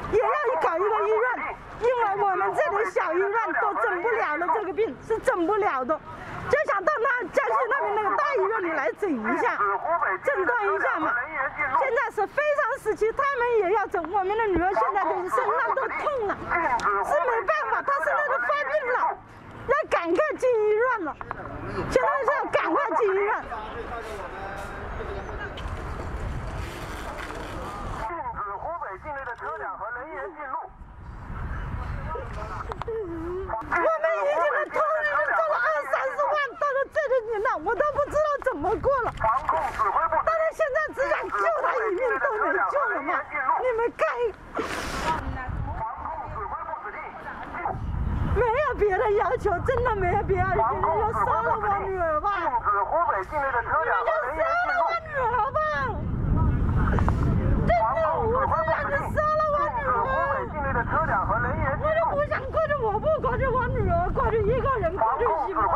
也要搞一个医院，因为我们这里小医院都整不了的，这个病是整不了的，就想到江西那边那个大医院里来整一下，诊断一下嘛。现在是非常时期，他们也要整，我们的女儿现在就是身上都痛了，是没办法，她现在都发病了，要赶快进医院了，现在是要赶快进医院。 境内的车辆和人员进入。 我们已经的投入做了20-30万到了这里了，我都不知道怎么过了。但是现在只想救他一命都没救了嘛？你们看，没有别的要求，真的没有别的要求，你们就杀了我女儿吧！你们就杀了我女儿吧！真的，我是让你杀了我女儿！我就不想过去，我不过去，我女儿过去，一个人过去行吗？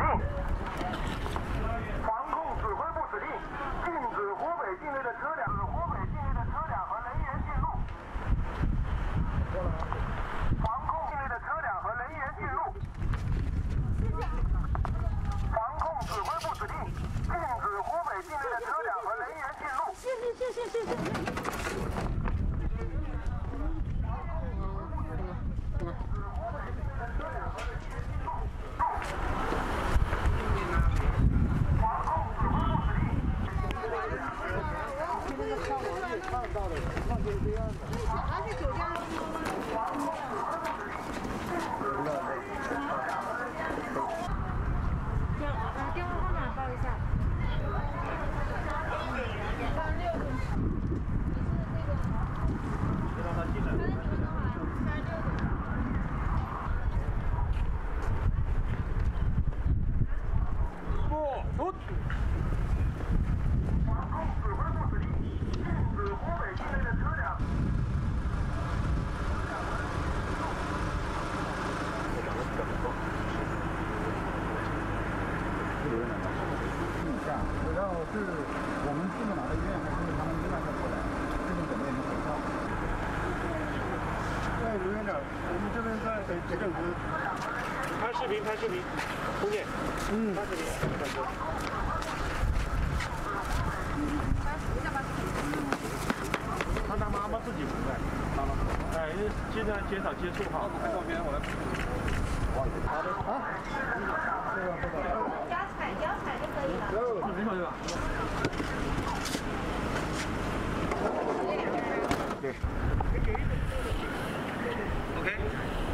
防控指挥部指令，禁止湖北境内的车辆和人员进入。防控境内的车辆和人员进入。防控指挥部指令，禁止湖北境内的车辆和人员进入。 谢谢。 电话号码报一下。 让他进来。不，出。防控指挥部指令，禁止湖北境内的车辆。 然后是我们进到哪个医院，还是他们另外再过来，这种准备能很快。对，刘院长，我们这边在急诊室拍视频，空姐，拍视频，让他妈妈自己回来，哎，尽量减少接触哈。看照片，我来。好的啊。 脚踩就可以了。 没有对吧？对。OK。